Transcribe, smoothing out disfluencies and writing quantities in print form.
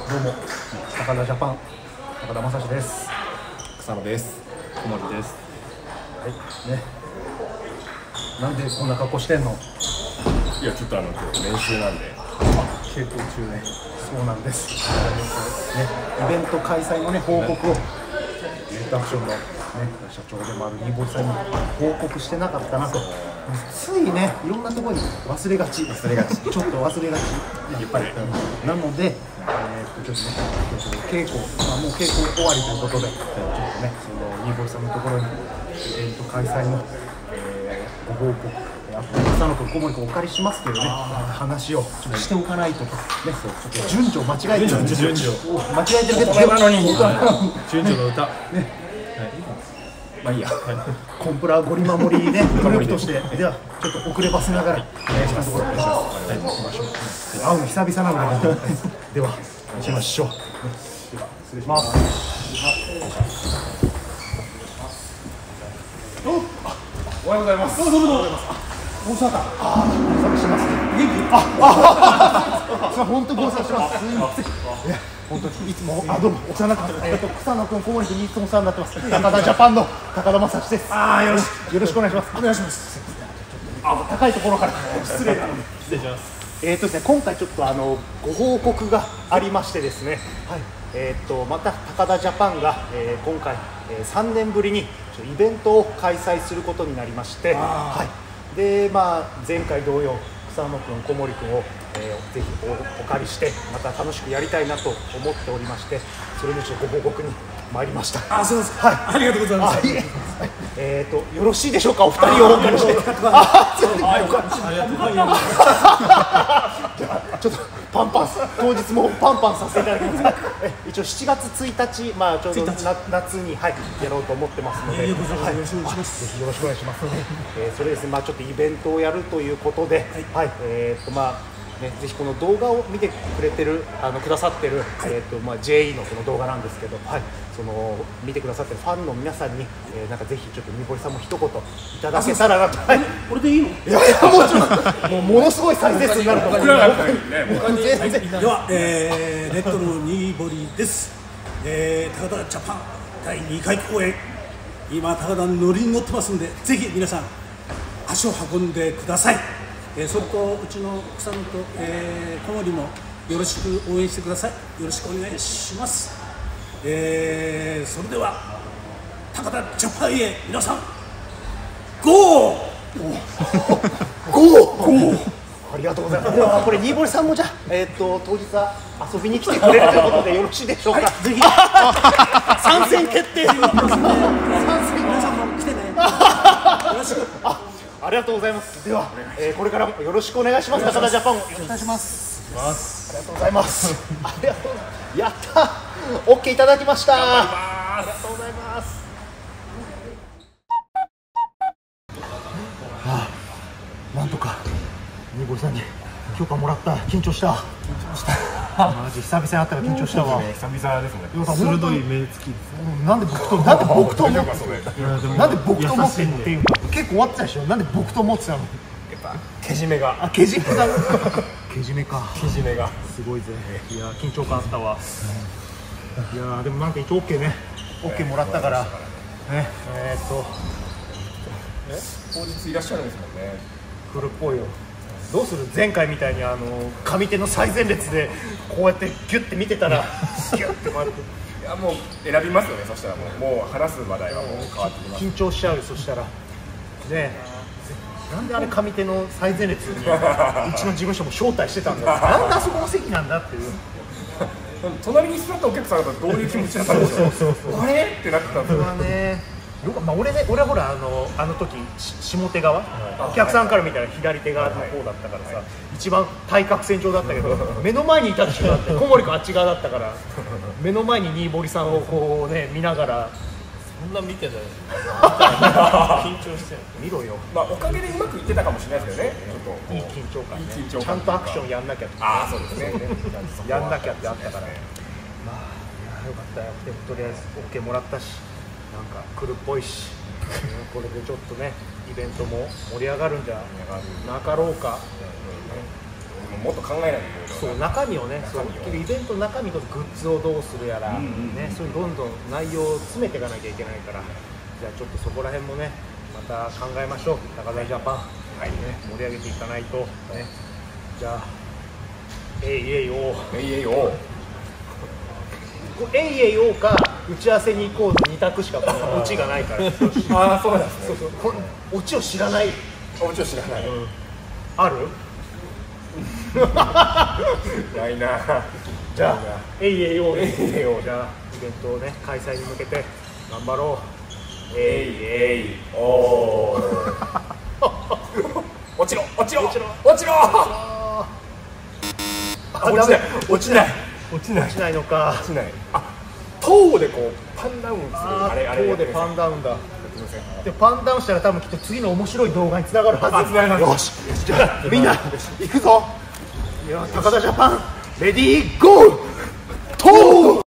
どうも、高田ジャパン、高田正史です。 草野です。小森です。 はい、ね。なんでこんな格好してんの？ いや、ちょっと今日練習なんで。 稽古中ね。そうなんです。ね、イベント開催のね、報告を、ダクションのね、社長でもある新堀さんに報告してなかったなと。ついね、いろんなところに忘れがち、ちょっと忘れがちやっぱりなので、ちょっとね、稽古、もう稽古終わりということで、ちょっとね、その新堀さんのところにイベント開催の、ご報告、あと草野君、小森君お借りしますけどね、話をちょっとしておかないとね、ちょっと順序間違えてるんですよ。間違えてるけど、 なのに順序の歌。ね。まあいいや。 コンプラゴリ守りね、グループとして、ではちょっと遅ればせながらお願いします。お願いします。会うの久々なので、では行きましょう。では失礼します。おはようございます。どうもご無沙汰します。元気？本当ご無沙汰します。すみません。本当にいつもどうもお世話になってます。草野君、小森君にいつもお世話になってます。高田ジャパンの高田正史です。よろしくお願いします。お願いします。高いところから失礼します。ですね、今回ちょっとご報告がありましてですね、はい、また高田ジャパンが、今回、3年ぶりにイベントを開催することになりまして、はい、で前回同様草野君、小森君を、ぜひお借りしてまた楽しくやりたいなと思っておりまして、それのちょっとご報告に参りました。 そうですか。はい、ありがとうございます。 よろしいでしょうか、お二人をお借りして。ちょっとパンパン、当日もパンパンさせていただきます。一応7月1日、ちょうど夏に、やろうと思ってますので、よろしくお願いします。ぜひよろしくお願いします。それですね、ちょっとイベントをやるということで、ぜひこの動画を見てくれてるくださってる、JE のこの動画なんですけど、その見てくださってるファンの皆さんに、なんかぜひちょっと新堀さんも一言いただけたらなと。 これでいいの？ いやもちろん、ものすごい再生数になると思います。 では、レッドの新堀です。高田ジャパン第2回公演、今高田ノリに乗ってますんで、ぜひ皆さん足を運んでください。それとうちの草野と、小森もよろしく応援してください。よろしくお願いします。それでは高田ジャパンへ皆さんゴーありがとうございます。ではこれ新堀さんもじゃあ、当日は遊びに来てくれるということでよろしいでしょうか。 ぜひ参戦決定。 皆さんも来てね。よろしく。 ありがとうございます。では、これからもよろしくお願いします。高田ジャパンをよろしくお願いします。ありがとうございます。ありがとうございます。やった。オッケーいただきました。ありがとうございます。なんとか新堀さんに許可もらった。緊張した。マジ久々に会ったら緊張したわ。 久々ですね。 鋭い目つき。 なんで僕と思ってんっていうか、結構終わってたでしょ。なんで僕と思ってたの。 やっぱけじめが。 けじめだ。けじめか。 けじめがすごいぜ。いや緊張感あったわ。いやでもなんか一応 OK ね。OK もらったからね。 当日いらっしゃるんですもんね。 来るっぽいよ。どうする？前回みたいに上手の最前列でこうやってギュッて見てたらギュッて回って。 いやもう選びますよね。そしたらもう話す話題はもう変わってきます。 緊張しちゃうよ。そしたらね、なんであれ上手の最前列にうちの事務所も招待してたんだ。なんであそこの席なんだっていう。 隣に座ったお客さんだとどういう気持ちだったんでしょう。あれってなってたんですよね。俺はほらあの時下手側、お客さんから見たら左手側の方だったからさ、一番対角線上だったけど、目の前にいた人だって小森君あっち側だったから、目の前に新堀さんをこうね見ながら。 そんな見てない。緊張してる。 見ろよ。 おかげでうまくいってたかもしれないですけどね。 いい緊張感ね。 緊張感。 ちゃんとアクションやんなきゃ。 そうですね。 やんなきゃってあったから。よかったよ。でもとりあえず OK もらったし、なんか来るっぽいし、これでちょっとねイベントも盛り上がるんじゃなかろうか。 もっと考えないと。 そう中身をね、そうイベントの中身とグッズをどうするやら、ね、そういうどんどん内容を詰めていかなきゃいけないから、じゃあちょっとそこら辺もね、また考えましょう、高田ジャパン、はいね、盛り上げていかないと、ね、じゃあ、えいえいおう、 えいえいおう、 えいえいおうか、打ち合わせに行こうの2択しかオチがないから、 ああ、そうなんですね。 オチを知らない、 もちろん知らない。 あるないな。 じゃあ、えいえいおうで、 えいえいおう、 じゃあ、イベントをね、開催に向けて頑張ろう。 えいえいおう。落ちろ、落ちろ、落ちろ、落ちろ。落ちない、落ちない、落ちない、 落ちないのか。 落ちない。あ、塔でこうパンダウンする。あれ、 こうでパンダウンだ。でパンダウンしたら多分きっと次の面白い動画につながるはず。 つながる。 よし、じゃあみんな行くぞ。 いや高田ジャパンレディーゴー。 とう